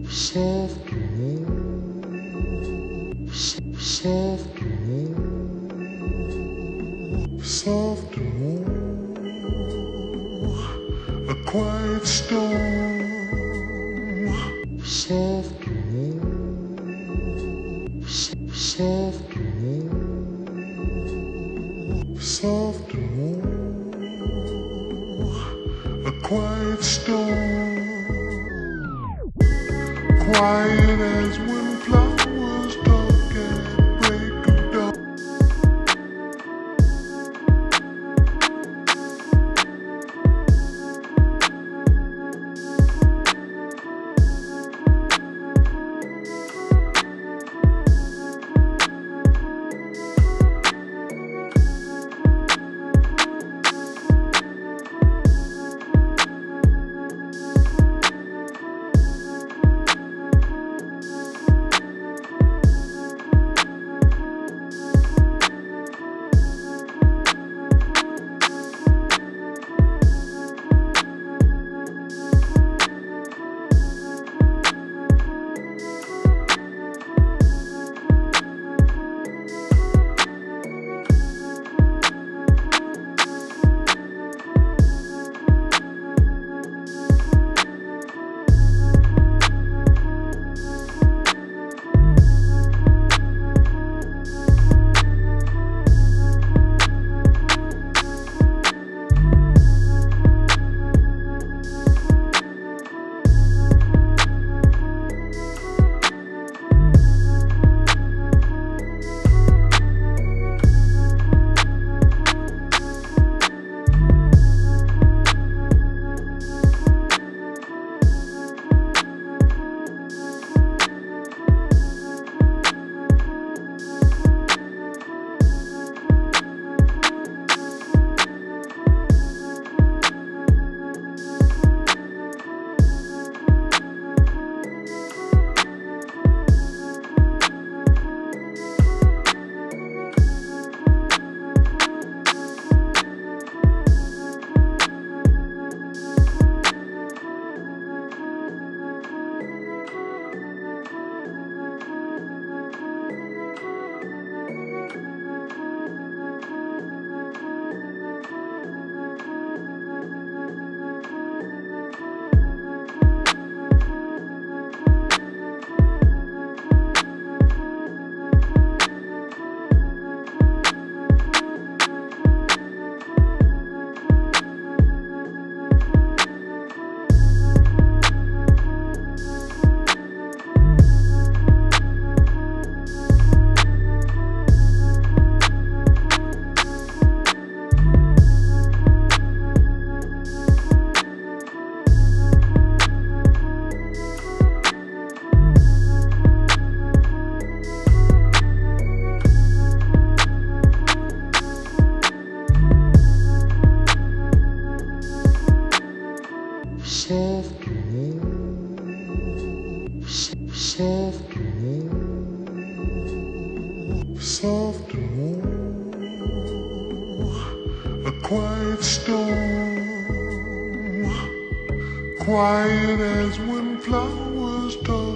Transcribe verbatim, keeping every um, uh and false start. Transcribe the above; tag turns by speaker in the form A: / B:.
A: soft and warm, soft and warm, soft and warm, a quiet storm, soft and warm, soft and warm, soft and warm, a quiet storm. Quiet as when flowers talk at break of dawn. Soft and warm, soft and warm, soft and warm, a quiet storm, quiet as when flowers die.